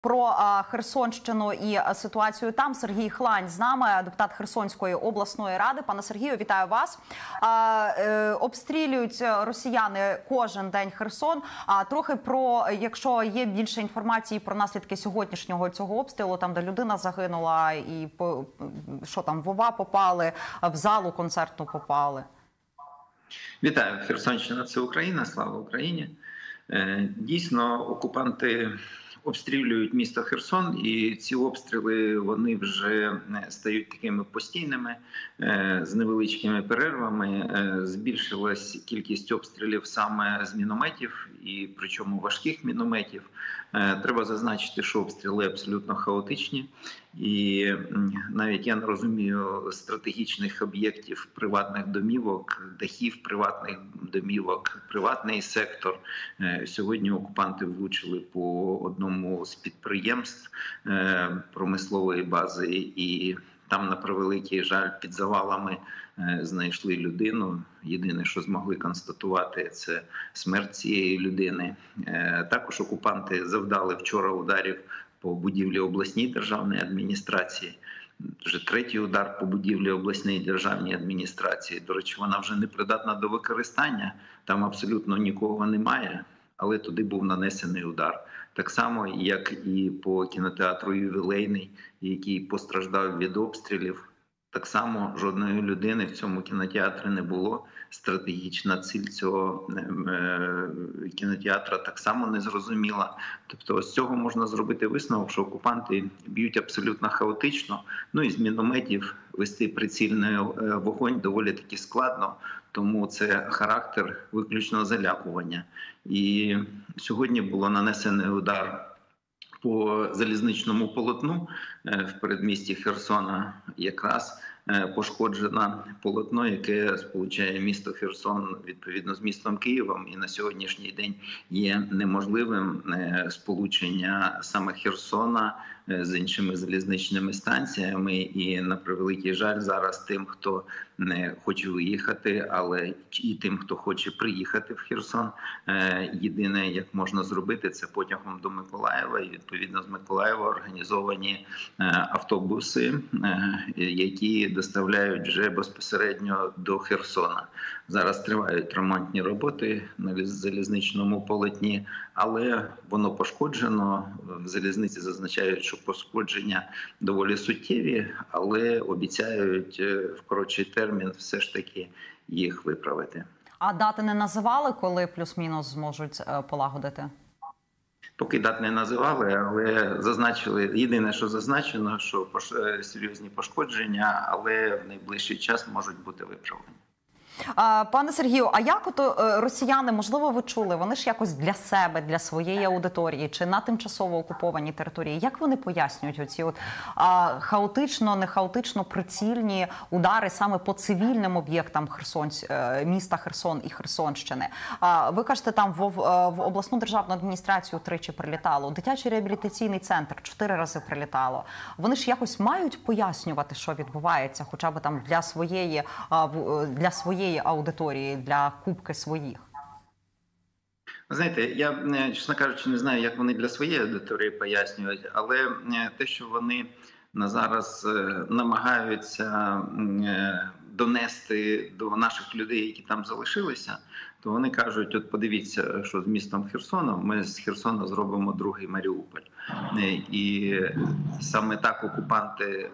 Про Херсонщину і ситуацію там. Сергій Хлань з нами, депутат Херсонської обласної ради. Пане Сергію, вітаю вас. Обстрілюють росіяни кожен день Херсон. Трохи про, якщо є більше інформації про наслідки сьогоднішнього цього обстрілу, там де людина загинула і що там, в ОВА попали, в залу концертну попали. Вітаю. Херсонщина – це Україна. Слава Україні. Дійсно, окупанти обстрілюють місто Херсон, і ці обстріли вони вже стають такими постійними, з невеличкими перервами. Збільшилась кількість обстрілів саме з мінометів, і причому важких мінометів. Треба зазначити, що обстріли абсолютно хаотичні, і навіть я не розумію стратегічних об'єктів приватних домівок, дахів приватних домівок, приватний сектор. Сьогодні окупанти влучили по одному з підприємств промислової бази, і там, на превеликий жаль, під завалами знайшли людину. Єдине, що змогли констатувати, це смерть цієї людини. Також окупанти завдали вчора ударів по будівлі обласній державної адміністрації. Вже третій удар по будівлі обласної державної адміністрації. До речі, вона вже не придатна до використання, там абсолютно нікого немає, але туди був нанесений удар. Так само, як і по кінотеатру «Ювілейний», який постраждав від обстрілів. Так само жодної людини в цьому кінотеатрі не було. Стратегічна ціль цього кінотеатра так само не зрозуміла. Тобто з цього можна зробити висновок, що окупанти б'ють абсолютно хаотично. Ну і з мінометів вести прицільний вогонь доволі таки складно, тому це характер виключно залякування. І сьогодні було нанесений удар по залізничному полотну в передмісті Херсона. Якраз пошкоджено полотно, яке сполучає місто Херсон відповідно з містом Києвом, і на сьогоднішній день є неможливим сполучення саме Херсона з іншими залізничними станціями. І на превеликий жаль зараз тим, хто не хоче виїхати, але і тим, хто хоче приїхати в Херсон, єдине, як можна зробити, це потягом до Миколаєва, і відповідно з Миколаєва організовані автобуси, які доставляють вже безпосередньо до Херсона. Зараз тривають ремонтні роботи на залізничному полотні, але воно пошкоджено. В залізниці зазначають, що пошкодження доволі суттєві, але обіцяють в коротший термін все ж таки їх виправити. А дати не називали, коли плюс-мінус зможуть полагодити? Поки дат не називали, але зазначили, єдине, що зазначено, що серйозні пошкодження, але в найближчий час можуть бути виправлені. Пане Сергію, а як росіяни, можливо, ви чули, вони ж якось для себе, для своєї аудиторії чи на тимчасово окупованій території, як вони пояснюють оці хаотично, не хаотично прицільні удари саме по цивільним об'єктам міста Херсон і Херсонщини? Ви кажете, там в обласну державну адміністрацію 3 прилітало, дитячий реабілітаційний центр 4 рази прилітало. Вони ж якось мають пояснювати, що відбувається, хоча б там для своєї аудиторії, для купки своїх? Знаєте, я, чесно кажучи, не знаю, як вони для своєї аудиторії пояснюють, але те, що вони на зараз намагаються донести до наших людей, які там залишилися, то вони кажуть, от подивіться, що з містом Херсоном, ми з Херсона зробимо другий Маріуполь. І саме так окупанти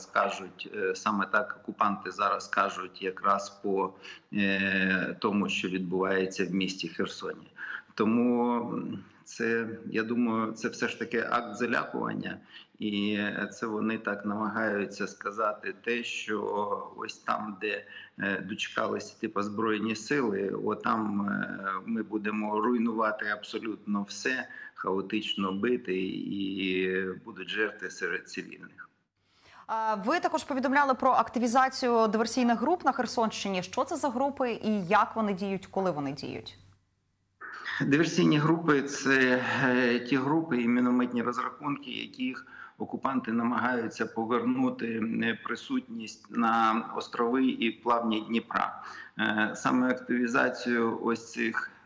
зараз кажуть якраз по тому, що відбувається в місті Херсоні. Тому це, я думаю, це все ж таки акт залякування, і це вони так намагаються сказати те, що ось там, де дочекалися типу Збройні сили, отам ми будемо руйнувати абсолютно все, хаотично бити, і будуть жертви серед цивільних. Ви також повідомляли про активізацію диверсійних груп на Херсонщині. Що це за групи і як вони діють, коли вони діють? Диверсійні групи – це ті групи і мінометні розрахунки, яких окупанти намагаються повернути присутність на острови і плавні Дніпра. Саме активізацію ось цих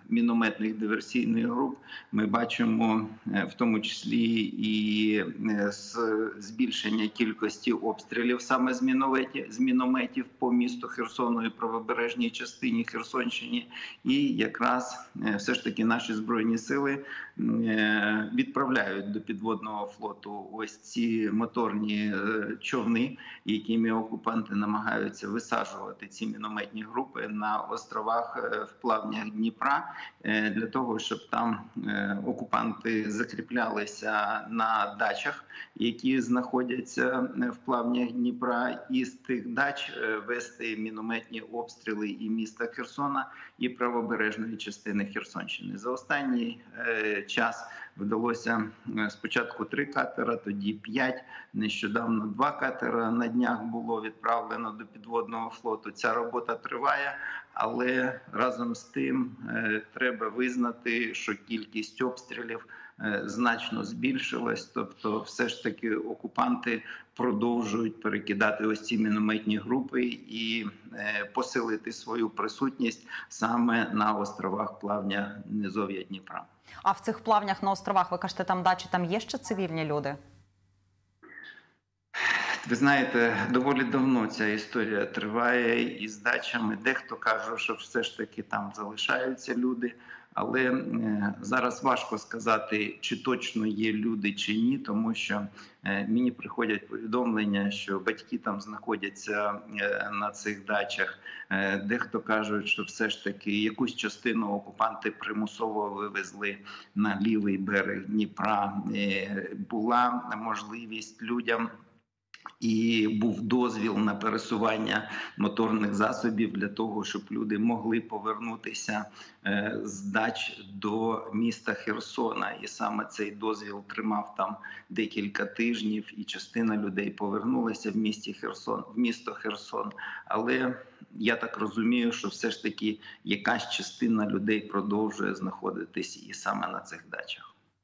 мінометних диверсійних груп. Ми бачимо в тому числі і збільшення кількості обстрілів саме з мінометів по місту Херсону і правобережній частині Херсонщини. І якраз все ж таки наші Збройні сили відправляють до підводного флоту ось ці моторні човни, якими окупанти намагаються висаджувати ці мінометні групи на островах в плавнях Дніпра, для того, щоб там окупанти закріплялися на дачах, які знаходяться в плавнях Дніпра, і з тих дач вести мінометні обстріли і міста Херсона, і правобережної частини Херсонщини. За останній час вдалося спочатку 3 катера, тоді 5, нещодавно 2 катера на днях було відправлено до підводного флоту. Ця робота триває, але разом з тим треба визнати, що кількість обстрілів значно збільшилась, тобто все ж таки окупанти продовжують перекидати ось ці мінометні групи і посилити свою присутність саме на островах плавня низов'я Дніпра. А в цих плавнях на островах, ви кажете, там дачі, там є ще цивільні люди? Ви знаєте, доволі давно ця історія триває із дачами. Дехто каже, що все ж таки там залишаються люди. Але зараз важко сказати, чи точно є люди, чи ні, тому що мені приходять повідомлення, що батьки там знаходяться на цих дачах. Дехто кажуть, що все ж таки якусь частину окупанти примусово вивезли на лівий берег Дніпра. Була можливість людям і був дозвіл на пересування моторних засобів для того, щоб люди могли повернутися з дач до міста Херсона. І саме цей дозвіл тримав там декілька тижнів, і частина людей повернулася в місто Херсон. Але я так розумію, що все ж таки якась частина людей продовжує знаходитись і саме на цих дачах.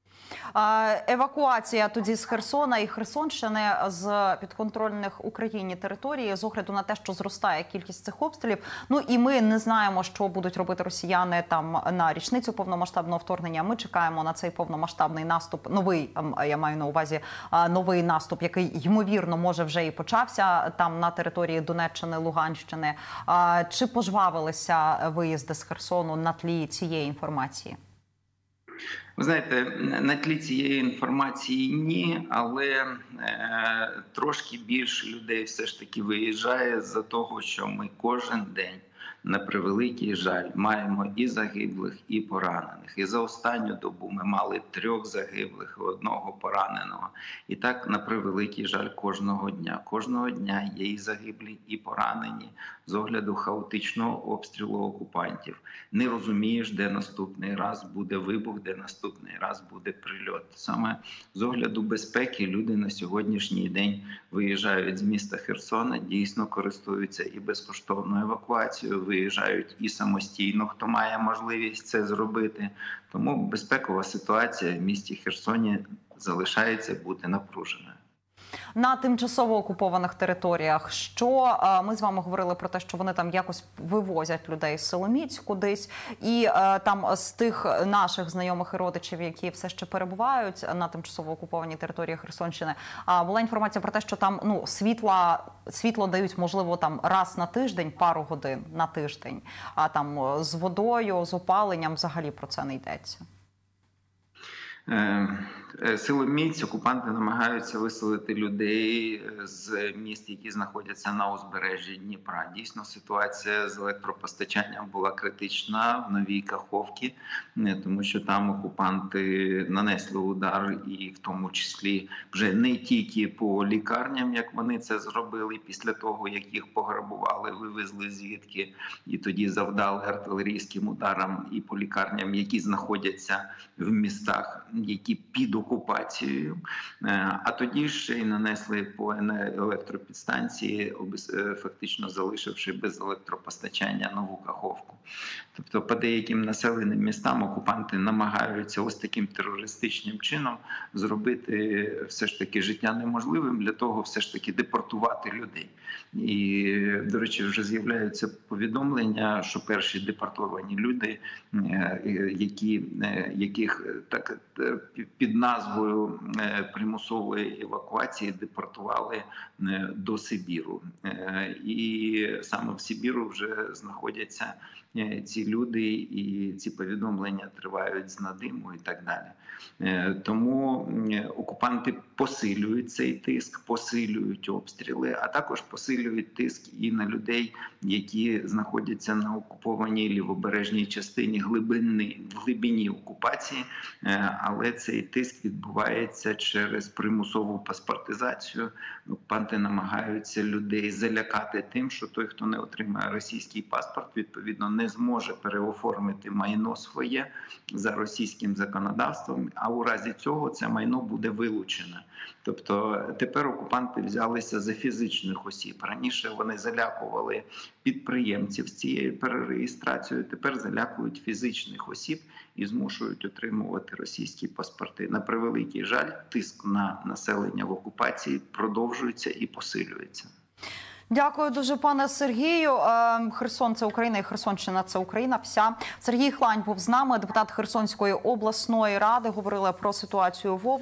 Евакуація тоді з Херсона і Херсонщини з підконтрольних Україні території з огляду на те, що зростає кількість цих обстрілів. Ну і ми не знаємо, що будуть робити росіяни там на річницю повномасштабного вторгнення. Ми чекаємо на цей повномасштабний наступ, новий, я маю на увазі, новий наступ, який ймовірно може вже і почався там на території Донеччини, Луганщини. Чи пожвавилися виїзди з Херсону на тлі цієї інформації? Ви знаєте, на тлі цієї інформації ні, але трошки більше людей все ж таки виїжджає з-за того, що ми кожен день, на превеликий жаль, маємо і загиблих, і поранених. І за останню добу ми мали 3 загиблих і 1 пораненого. І так, на превеликий жаль, кожного дня. Кожного дня є і загиблі, і поранені з огляду хаотичного обстрілу окупантів. Не розумієш, де наступний раз буде вибух, де наступний раз буде прильот. Саме з огляду безпеки люди на сьогоднішній день виїжджають з міста Херсона, дійсно користуються і безкоштовною евакуацією, виїжджають і самостійно, хто має можливість це зробити. Тому безпекова ситуація в місті Херсоні залишається бути напруженою. На тимчасово окупованих територіях, що ми з вами говорили про те, що вони там якось вивозять людей з Соломіць кудись, і там з тих наших знайомих і родичів, які все ще перебувають на тимчасово окупованій території Херсонщини, була інформація про те, що там світло дають, можливо, там раз на тиждень, пару годин на тиждень, а там з водою, з опаленням взагалі про це не йдеться. Силоміць окупанти намагаються виселити людей з міст, які знаходяться на узбережжі Дніпра. Дійсно, ситуація з електропостачанням була критична в Новій Каховці, тому що там окупанти нанесли удар, і в тому числі вже не тільки по лікарням, як вони це зробили після того, як їх пограбували, вивезли звідки, і тоді завдали артилерійським ударам і по лікарням, які знаходяться в містах які під окупацією, а тоді ще й нанесли по електропідстанції, фактично залишивши без електропостачання Нову Каховку. Тобто по деяким населеним містам окупанти намагаються ось таким терористичним чином зробити все ж таки життя неможливим, для того все ж таки депортувати людей. І, до речі, вже з'являються повідомлення, що перші депортовані люди, яких так під назвою примусової евакуації депортували до Сибіру. І саме в Сибіру вже знаходяться ці люди, і ці повідомлення тривають з надиму і так далі. Тому окупанти посилюють цей тиск, посилюють обстріли, а також посилюють тиск і на людей, які знаходяться на окупованій лівобережній частині в глибині окупації, але цей тиск відбувається через примусову паспортизацію. Окупанти намагаються людей залякати тим, що той, хто не отримає російський паспорт, відповідно не зможе переоформити майно своє за російським законодавством, а у разі цього це майно буде вилучене. Тобто тепер окупанти взялися за фізичних осіб. Раніше вони залякували підприємців з цією перереєстрацією, тепер залякують фізичних осіб і змушують отримувати російські паспорти. На превеликий жаль, тиск на населення в окупації продовжується і посилюється. Дякую дуже, пане Сергію. Херсон – це Україна і Херсонщина – це Україна вся. Сергій Хлань був з нами, депутат Херсонської обласної ради. Говорили про ситуацію в